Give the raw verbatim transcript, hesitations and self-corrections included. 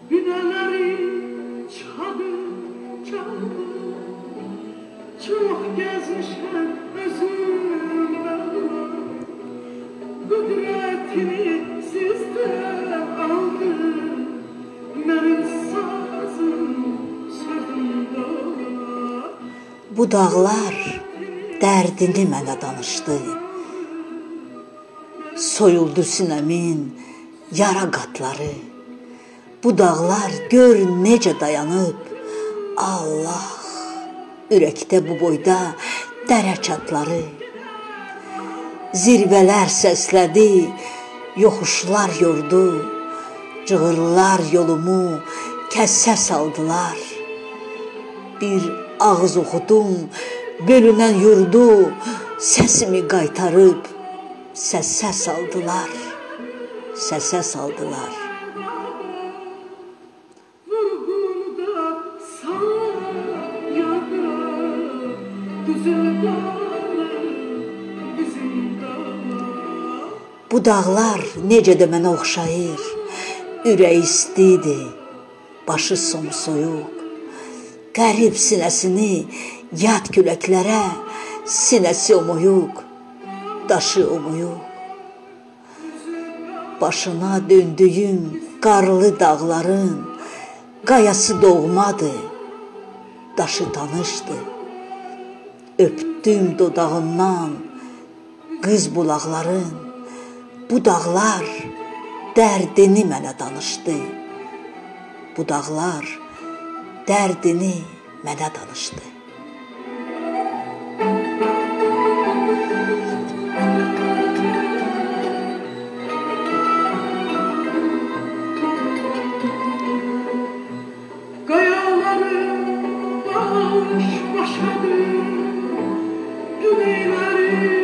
Güneleri çaldı çaldı. Çok gezmişken özümden kudretini sizden aldı. Benim sazım sözümden. Bu dağlar dərdini mənə danışdı. Soyuldu sinəmin yara qatları. Bu dağlar gör necə dayanıb. Allah, ürəkdə bu boyda dərə çatları. Zirvələr səslədi, yoxuşlar yordu. Cığırlar yolumu kəssə saldılar. Bir ağız oxudum, bölünən yurdu, səsimi qaytarıb, səsə saldılar, səsə saldılar. Bu dağlar necə də mənə oxşayır, ürək istiydi, başı somsoyuq. Qərib sinəsini yad küləklərə, sinəsi omuyuq, daşı omuyuq. Başına döndüyüm qarlı dağların, qayası doğmadı, daşı tanışdı. Öpdüm dodağından qız bulaqların, bu dağlar dərdini mənə danışdı. Bu dağlar dərdini mənə danışdı. Qayalarım baş başadır, güneylərim